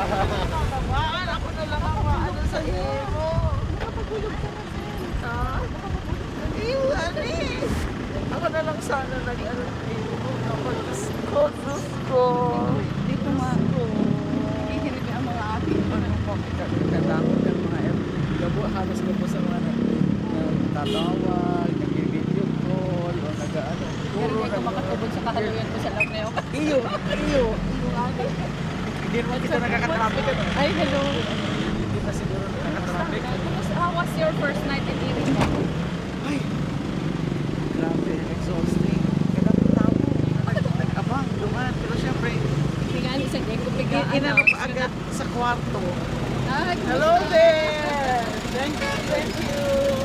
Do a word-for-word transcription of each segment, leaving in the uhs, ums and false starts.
Nakakabahan, ako na lang ang maano sa iyo. Nakapagulog ka na, sir. Ha? Iwan eh. Ako na lang sana nag-ano sa iyo. Kapag Diyos ko, Diyos ko. Dito nga. Ihinig ang mga ating. Ano po, katakot ng mga F. Gabo, halos gabo sa mga nagtatawag, nag-video call, o nag-ano. Pero hindi ko makatubod sa kahaluyan ko sa loob na yun. Iyo, iyo. Hindi naman kita nakakatraffic. Ay, hello. Hindi na siguro nakakatraffic. How was your first night in Erie? Ay, grabe, exhausting. Kaya tao, nag-abang, duman. Pero syempre, Hindi nga, isang day ko bigla. inanap agad sa kwarto. Ay, Hello there! Thank you, thank you!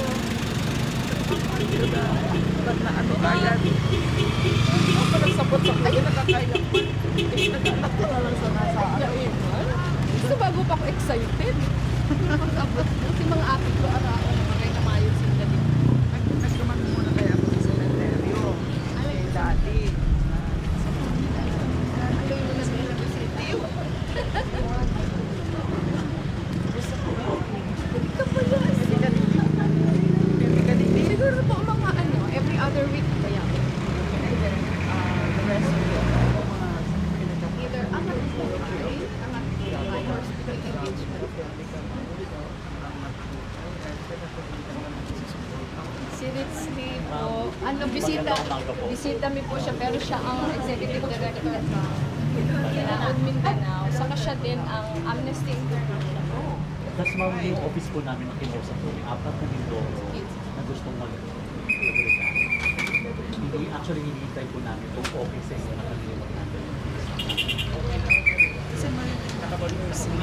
Pag na ano kaya, hindi ko pa nagsabot sa kaya nakakaya. Nagkanak ko na lang sa nasa ano eh. gusto bago pa ako excited. Pag-abot kasi mga ate ko, ara ako na mga kamayod sila din. Nagkaman muna kaya ako sa cementerio. Ay, dati. Aloy mo na sa ilang bisita. Hindi ka pala. Hindi ka hindi ka hindi. Siguro po mga ano, every other week kaya. Either uh, the rest of the mga pinagkakaroon. Either angat po ay angat po ay hospital engagement. Si Ritzy po, ano, bisita, bisita mi po siya, pero siya ang executive director sa Kinaod Mindanao. Saka siya din ang Amnesty International. Tapos ma'am, yung office po namin na kinausap po, may apat na Mindoro na gustong mag Hindi, actually, hinihintay po namin kung okay sa inyo na kanilang natin. Kasi may nakabalik na si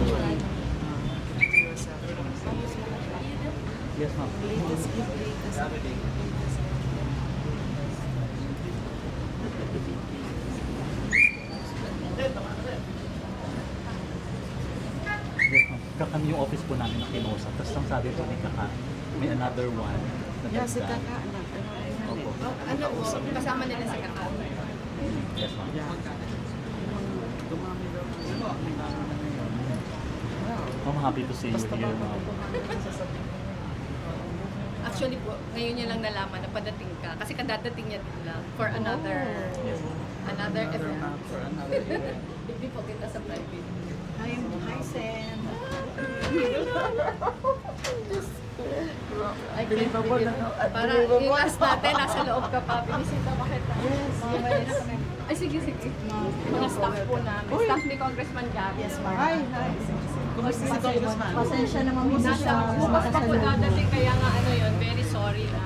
Yes, ma'am. Yes, ma'am. Kami yung office po namin na kinausap. Tapos ang sabi po ni Kaka, may another one. na Yeah, si dagdag. Kaka, anak. Ano ay Opo. Ano po, kasama nila sa kakao. Yes, ma'am. Yeah. Dumami daw. Dumami na ngayon. Wow. I'm happy to see you Basta here, bago ma'am. dumami na sasabihin. Actually po, ngayon niya lang nalaman na padating ka. Kasi kadadating niya din lang for another Yes, ma'am. another Another event. month for another year. Hindi po kita sa private. Hi, hi, Sen. I can't Unbelievable believe na, no? it. Para Unbelievable. yung last natin, nasa loob ka pa. Binisita mo kita. Yes, yes. Ay, sige, sige. Mga staff po namin. Uy. Staff ni Congressman Gabby. Yes, ma'am. Hi, hi. Kumusta si Congressman? Pasensya naman po Nasa, sa bukas pa po dadating, kaya nga ano yun, very sorry na.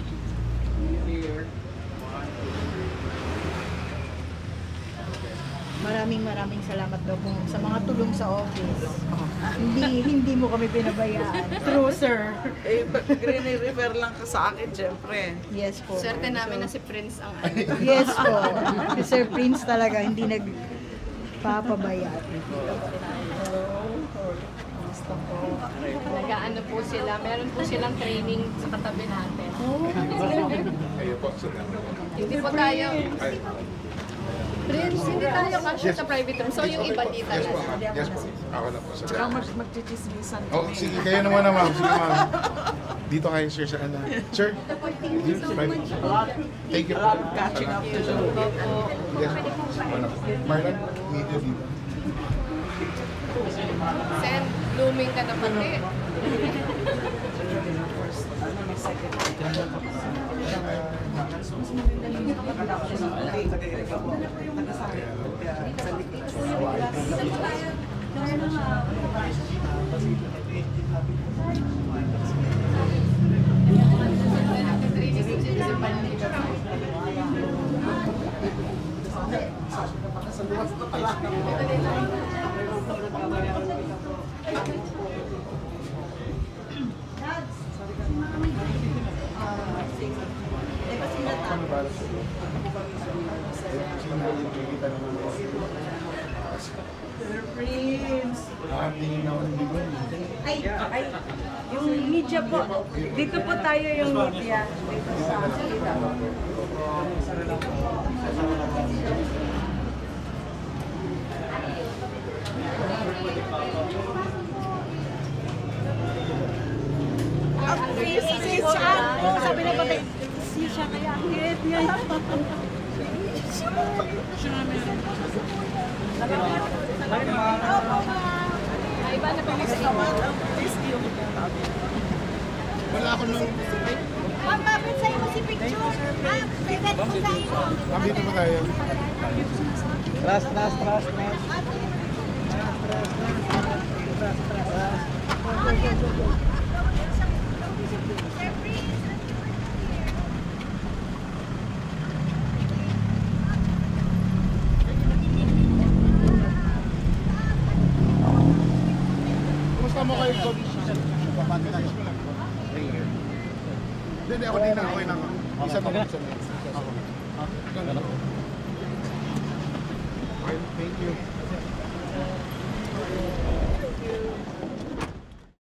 maraming maraming salamat daw po sa mga tulong sa office. Hindi hindi mo kami pinabayaan. True, sir. Eh, pag refer lang ka sa akin, syempre. Yes po. Swerte namin na si Prince ang ano. Yes po. Si Sir Prince talaga hindi nagpapabayaan. Gusto ko. Nag-ano po sila, meron po silang training sa katabi natin. Hindi po tayo. Prince, hindi tayo kasya sa private room. So yung iba dito Yes po, na. ma'am. Yes po. Ako na po. Sa Tsaka mag magchichismisan Oh, kami. sige, kayo naman na, ma'am. Sige, ma'am. Dito kayo, sir, sa ano. Sir? Thank you A po. lot of catching up to do. Yes po. Ano po. Marlon, meet you dito. Sen, blooming ka na pati. Ano, may second. Sir Prince. Ah, tingin na ako ng libro. Ay, ay, yung media po. Dito po tayo yung media. Dito sa kita. po. Ah, sabi na patay. Siya siya kaya. Hit niya. Ay, iba na po ako sa inyo. Wala ako nung... Ma'am, mapit sa'yo mo si picture. Ah, pwede po tayo. Ma'am, dito ba tayo? Trust, trust, trust, trust. Kumusta mo kayo? Hindi, hindi ako din na. Okay na ako. Isa na ako. Isa na ako. Okay, thank you.